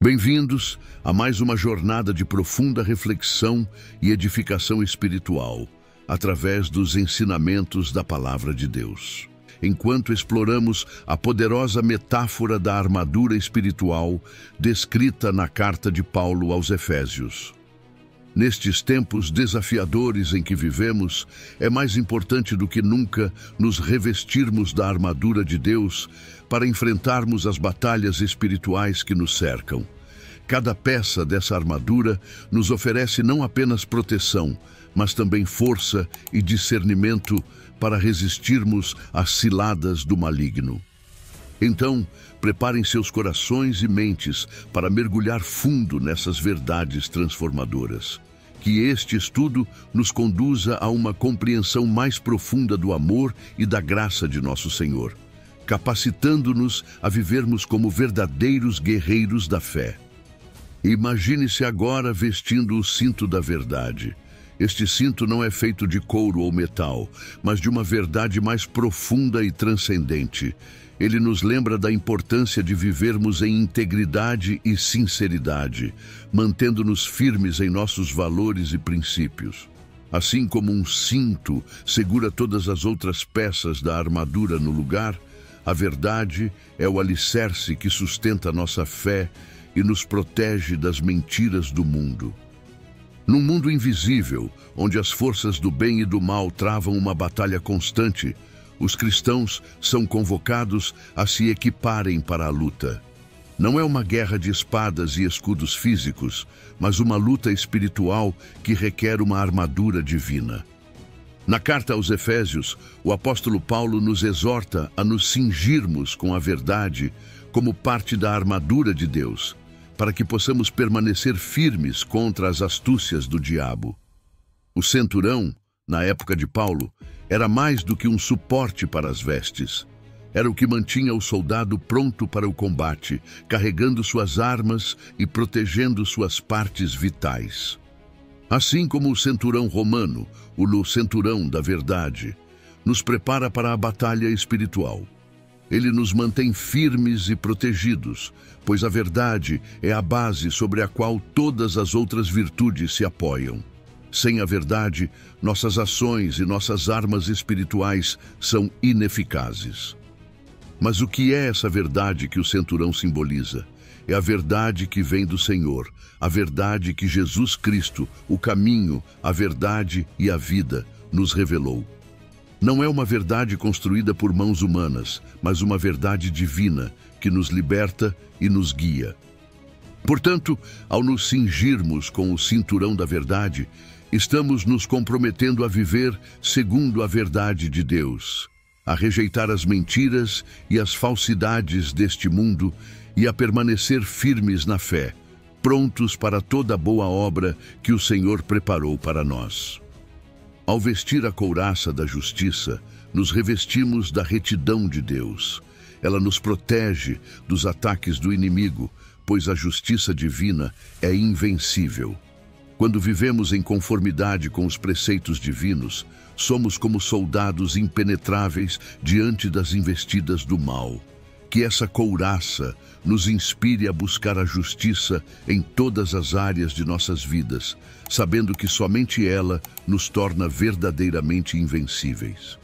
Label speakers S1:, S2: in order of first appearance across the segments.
S1: Bem-vindos a mais uma jornada de profunda reflexão e edificação espiritual, através dos ensinamentos da Palavra de Deus. Enquanto exploramos a poderosa metáfora da armadura espiritual descrita na carta de Paulo aos Efésios. Nestes tempos desafiadores em que vivemos, é mais importante do que nunca nos revestirmos da armadura de Deus para enfrentarmos as batalhas espirituais que nos cercam. Cada peça dessa armadura nos oferece não apenas proteção, mas também força e discernimento para resistirmos às ciladas do maligno. Então, preparem seus corações e mentes para mergulhar fundo nessas verdades transformadoras. Que este estudo nos conduza a uma compreensão mais profunda do amor e da graça de nosso Senhor, capacitando-nos a vivermos como verdadeiros guerreiros da fé. Imagine-se agora vestindo o cinto da verdade. Este cinto não é feito de couro ou metal, mas de uma verdade mais profunda e transcendente. Ele nos lembra da importância de vivermos em integridade e sinceridade, mantendo-nos firmes em nossos valores e princípios. Assim como um cinto segura todas as outras peças da armadura no lugar, a verdade é o alicerce que sustenta nossa fé e nos protege das mentiras do mundo. Num mundo invisível, onde as forças do bem e do mal travam uma batalha constante, os cristãos são convocados a se equiparem para a luta. Não é uma guerra de espadas e escudos físicos, mas uma luta espiritual que requer uma armadura divina. Na carta aos Efésios, o apóstolo Paulo nos exorta a nos cingirmos com a verdade como parte da armadura de Deus, para que possamos permanecer firmes contra as astúcias do diabo. O cinturão, na época de Paulo, era mais do que um suporte para as vestes. Era o que mantinha o soldado pronto para o combate, carregando suas armas e protegendo suas partes vitais. Assim como o cinturão romano, o cinturão da verdade, nos prepara para a batalha espiritual. Ele nos mantém firmes e protegidos, pois a verdade é a base sobre a qual todas as outras virtudes se apoiam. Sem a verdade, nossas ações e nossas armas espirituais são ineficazes. Mas o que é essa verdade que o cinturão simboliza? É a verdade que vem do Senhor, a verdade que Jesus Cristo, o caminho, a verdade e a vida, nos revelou. Não é uma verdade construída por mãos humanas, mas uma verdade divina que nos liberta e nos guia. Portanto, ao nos cingirmos com o cinturão da verdade, estamos nos comprometendo a viver segundo a verdade de Deus, a rejeitar as mentiras e as falsidades deste mundo e a permanecer firmes na fé, prontos para toda a boa obra que o Senhor preparou para nós. Ao vestir a couraça da justiça, nos revestimos da retidão de Deus. Ela nos protege dos ataques do inimigo, pois a justiça divina é invencível. Quando vivemos em conformidade com os preceitos divinos, somos como soldados impenetráveis diante das investidas do mal. Que essa couraça nos inspire a buscar a justiça em todas as áreas de nossas vidas, sabendo que somente ela nos torna verdadeiramente invencíveis.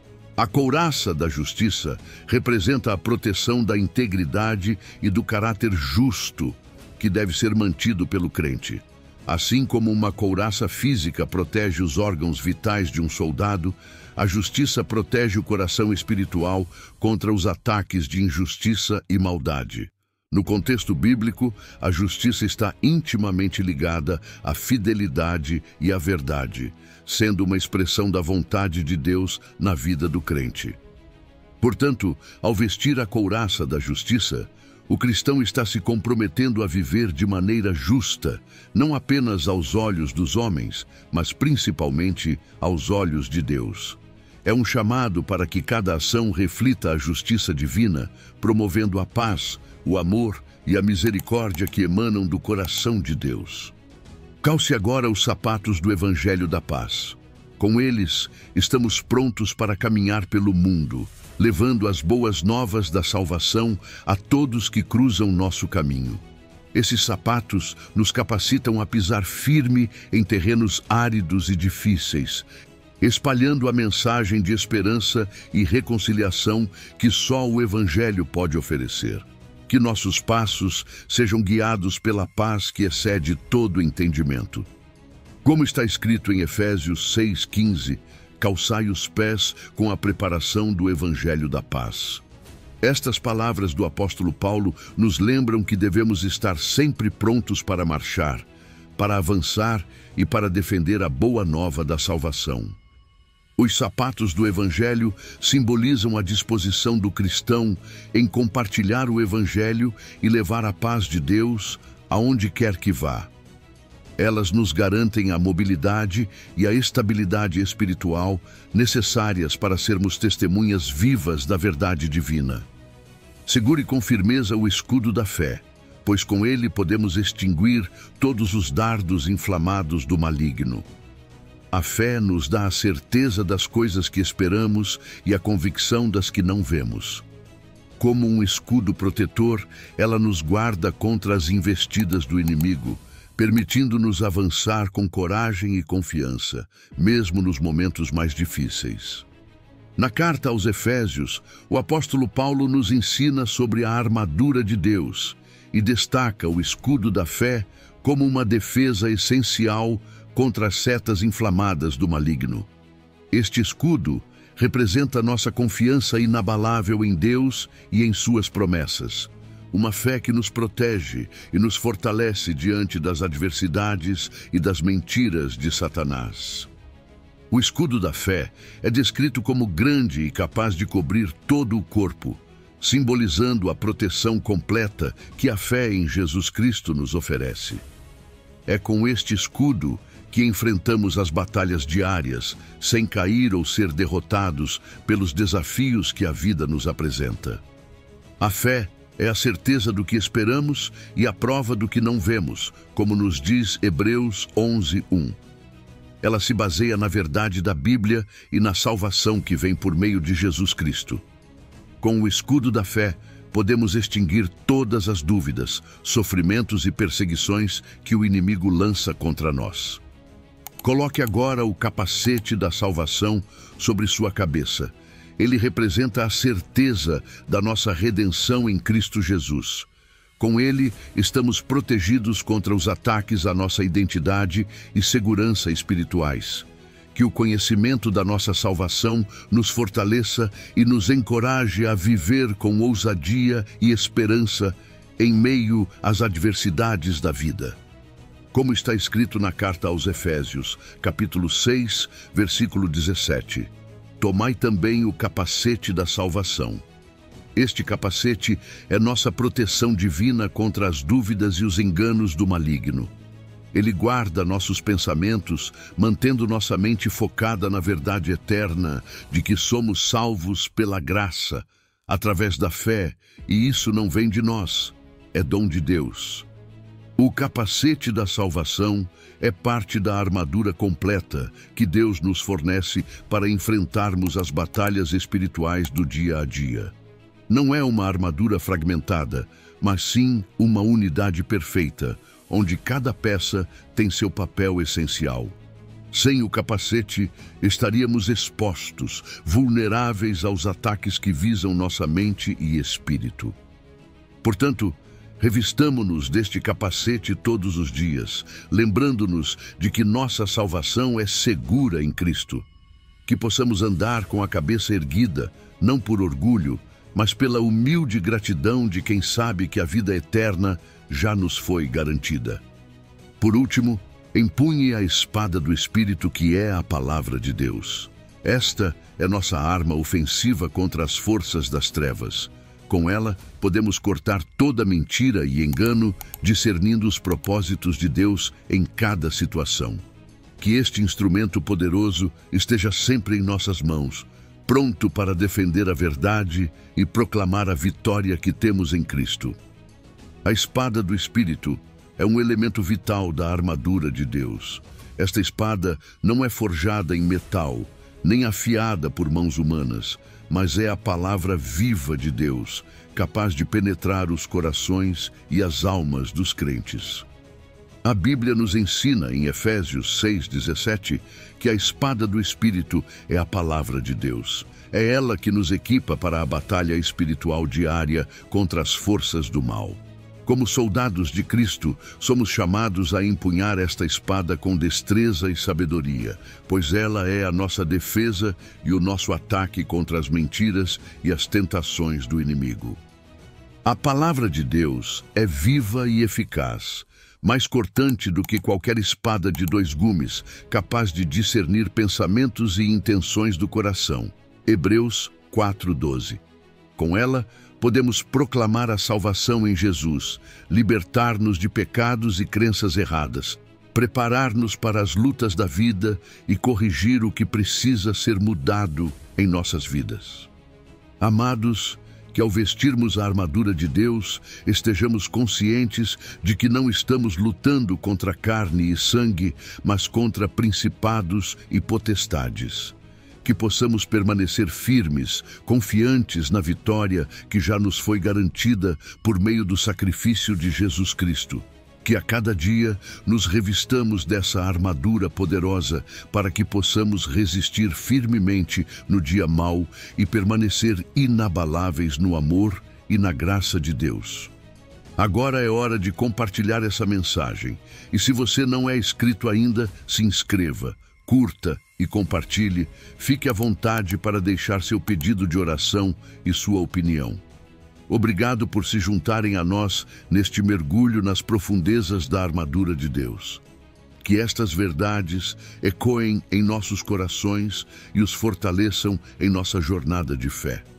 S1: A couraça da justiça representa a proteção da integridade e do caráter justo que deve ser mantido pelo crente. Assim como uma couraça física protege os órgãos vitais de um soldado, a justiça protege o coração espiritual contra os ataques de injustiça e maldade. No contexto bíblico, a justiça está intimamente ligada à fidelidade e à verdade, sendo uma expressão da vontade de Deus na vida do crente. Portanto, ao vestir a couraça da justiça, o cristão está se comprometendo a viver de maneira justa, não apenas aos olhos dos homens, mas principalmente aos olhos de Deus. É um chamado para que cada ação reflita a justiça divina, promovendo a paz, o amor e a misericórdia que emanam do coração de Deus. Calce agora os sapatos do Evangelho da Paz. Com eles, estamos prontos para caminhar pelo mundo, levando as boas novas da salvação a todos que cruzam nosso caminho. Esses sapatos nos capacitam a pisar firme em terrenos áridos e difíceis, espalhando a mensagem de esperança e reconciliação que só o Evangelho pode oferecer. Que nossos passos sejam guiados pela paz que excede todo entendimento. Como está escrito em Efésios 6,15, calçai os pés com a preparação do Evangelho da paz. Estas palavras do apóstolo Paulo nos lembram que devemos estar sempre prontos para marchar, para avançar e para defender a boa nova da salvação. Os sapatos do Evangelho simbolizam a disposição do cristão em compartilhar o Evangelho e levar a paz de Deus aonde quer que vá. Elas nos garantem a mobilidade e a estabilidade espiritual necessárias para sermos testemunhas vivas da verdade divina. Segure com firmeza o escudo da fé, pois com ele podemos extinguir todos os dardos inflamados do maligno. A fé nos dá a certeza das coisas que esperamos e a convicção das que não vemos. Como um escudo protetor, ela nos guarda contra as investidas do inimigo, permitindo-nos avançar com coragem e confiança, mesmo nos momentos mais difíceis. Na carta aos Efésios, o apóstolo Paulo nos ensina sobre a armadura de Deus e destaca o escudo da fé como uma defesa essencial contra as setas inflamadas do maligno. Este escudo representa nossa confiança inabalável em Deus e em suas promessas. Uma fé que nos protege e nos fortalece diante das adversidades e das mentiras de Satanás. O escudo da fé é descrito como grande e capaz de cobrir todo o corpo, simbolizando a proteção completa que a fé em Jesus Cristo nos oferece. É com este escudo que enfrentamos as batalhas diárias, sem cair ou ser derrotados pelos desafios que a vida nos apresenta. A fé é a certeza do que esperamos e a prova do que não vemos, como nos diz Hebreus 11:1. Ela se baseia na verdade da Bíblia e na salvação que vem por meio de Jesus Cristo. Com o escudo da fé, podemos extinguir todas as dúvidas, sofrimentos e perseguições que o inimigo lança contra nós. Coloque agora o capacete da salvação sobre sua cabeça. Ele representa a certeza da nossa redenção em Cristo Jesus. Com ele, estamos protegidos contra os ataques à nossa identidade e segurança espirituais. Que o conhecimento da nossa salvação nos fortaleça e nos encoraje a viver com ousadia e esperança em meio às adversidades da vida. Como está escrito na carta aos Efésios, capítulo 6, versículo 17. Tomai também o capacete da salvação. Este capacete é nossa proteção divina contra as dúvidas e os enganos do maligno. Ele guarda nossos pensamentos, mantendo nossa mente focada na verdade eterna de que somos salvos pela graça, através da fé, e isso não vem de nós, é dom de Deus. O capacete da salvação é parte da armadura completa que Deus nos fornece para enfrentarmos as batalhas espirituais do dia a dia. Não é uma armadura fragmentada, mas sim uma unidade perfeita, onde cada peça tem seu papel essencial. Sem o capacete, estaríamos expostos, vulneráveis aos ataques que visam nossa mente e espírito. Portanto, revistamo-nos deste capacete todos os dias, lembrando-nos de que nossa salvação é segura em Cristo. Que possamos andar com a cabeça erguida, não por orgulho, mas pela humilde gratidão de quem sabe que a vida eterna já nos foi garantida. Por último, empunhe a espada do Espírito, que é a palavra de Deus. Esta é nossa arma ofensiva contra as forças das trevas. Com ela, podemos cortar toda mentira e engano, discernindo os propósitos de Deus em cada situação. Que este instrumento poderoso esteja sempre em nossas mãos, pronto para defender a verdade e proclamar a vitória que temos em Cristo. A espada do Espírito é um elemento vital da armadura de Deus. Esta espada não é forjada em metal, nem afiada por mãos humanas, mas é a palavra viva de Deus, capaz de penetrar os corações e as almas dos crentes. A Bíblia nos ensina, em Efésios 6,17, que a espada do Espírito é a palavra de Deus. É ela que nos equipa para a batalha espiritual diária contra as forças do mal. Como soldados de Cristo, somos chamados a empunhar esta espada com destreza e sabedoria, pois ela é a nossa defesa e o nosso ataque contra as mentiras e as tentações do inimigo. A palavra de Deus é viva e eficaz, mais cortante do que qualquer espada de 2 gumes, capaz de discernir pensamentos e intenções do coração. Hebreus 4:12. Com ela, podemos proclamar a salvação em Jesus, libertar-nos de pecados e crenças erradas, preparar-nos para as lutas da vida e corrigir o que precisa ser mudado em nossas vidas. Amados, que ao vestirmos a armadura de Deus, estejamos conscientes de que não estamos lutando contra carne e sangue, mas contra principados e potestades. Que possamos permanecer firmes, confiantes na vitória que já nos foi garantida por meio do sacrifício de Jesus Cristo. Que a cada dia nos revistamos dessa armadura poderosa para que possamos resistir firmemente no dia mau e permanecer inabaláveis no amor e na graça de Deus. Agora é hora de compartilhar essa mensagem. E se você não é inscrito ainda, se inscreva, curta e compartilhe. Fique à vontade para deixar seu pedido de oração e sua opinião. Obrigado por se juntarem a nós neste mergulho nas profundezas da armadura de Deus. Que estas verdades ecoem em nossos corações e os fortaleçam em nossa jornada de fé.